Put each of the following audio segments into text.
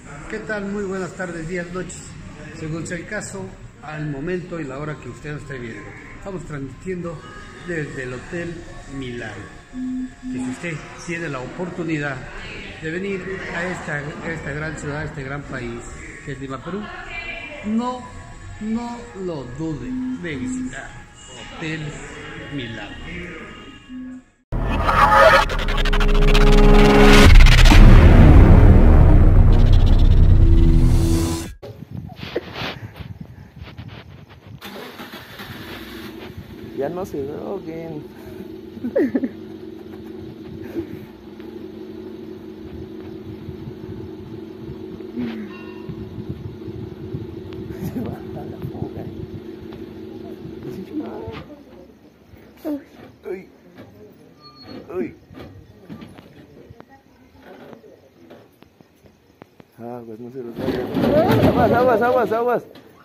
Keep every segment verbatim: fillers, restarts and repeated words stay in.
¿Qué tal? Muy buenas tardes, días, noches. Según sea el caso, al momento y la hora que usted nos esté viendo. Estamos transmitiendo desde el Hotel Milán. Que si usted tiene la oportunidad de venir a esta, a esta gran ciudad, a este gran país, que es Lima, Perú, no, no lo dude de visitar Hotel Milán. Ya no se droguen. Se va a la fuga. Uy. Uy. Aguas, no se los vayan. Aguas, aguas, aguas, aguas.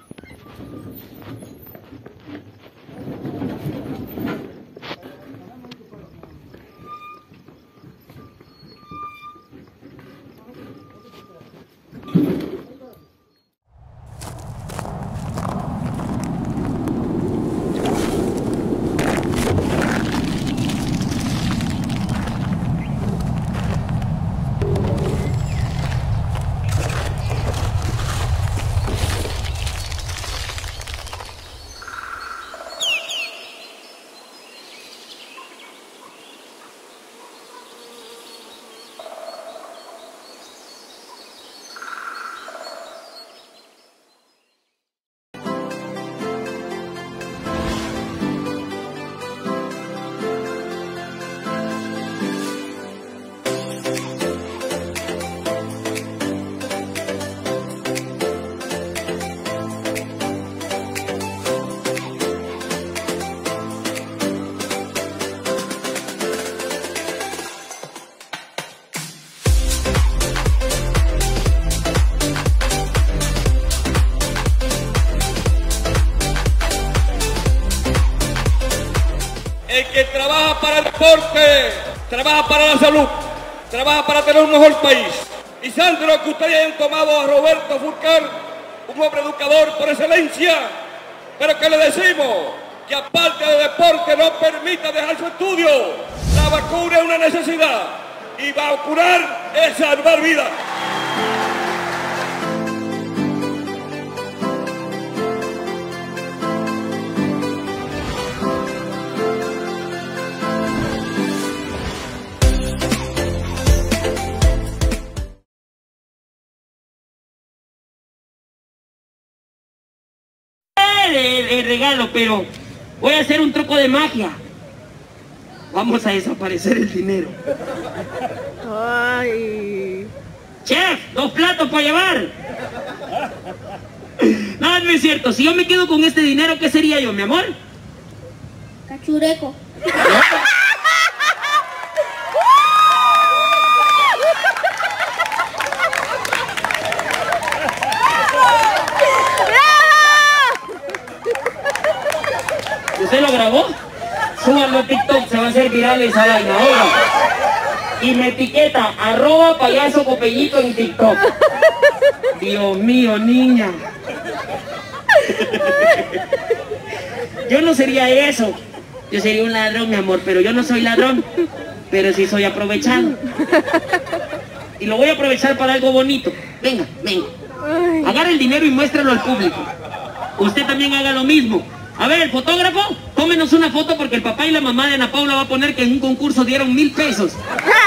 El que trabaja para el deporte, trabaja para la salud, trabaja para tener un mejor país. Y Sandro, que ustedes hayan tomado a Roberto Furcar, un hombre educador por excelencia, pero que le decimos que aparte de deporte no permita dejar su estudio. La vacuna es una necesidad y vacunar es salvar vidas. De, de regalo, pero voy a hacer un truco de magia. Vamos a desaparecer el dinero. Ay. Chef, dos platos para llevar. No, no es cierto. Si yo me quedo con este dinero, ¿qué sería yo, mi amor? Cachureco. ¿Usted lo grabó? Súbanlo a TikTok, se va a hacer viral esa vaina ahora. Y me etiqueta, arroba payaso copeñito en TikTok. Dios mío, niña. Yo no sería eso. Yo sería un ladrón, mi amor, pero yo no soy ladrón. Pero sí soy aprovechado. Y lo voy a aprovechar para algo bonito. Venga, venga. Agarra el dinero y muéstralo al público. Usted también haga lo mismo. A ver, el fotógrafo, tómenos una foto porque el papá y la mamá de Ana Paula va a poner que en un concurso dieron mil pesos.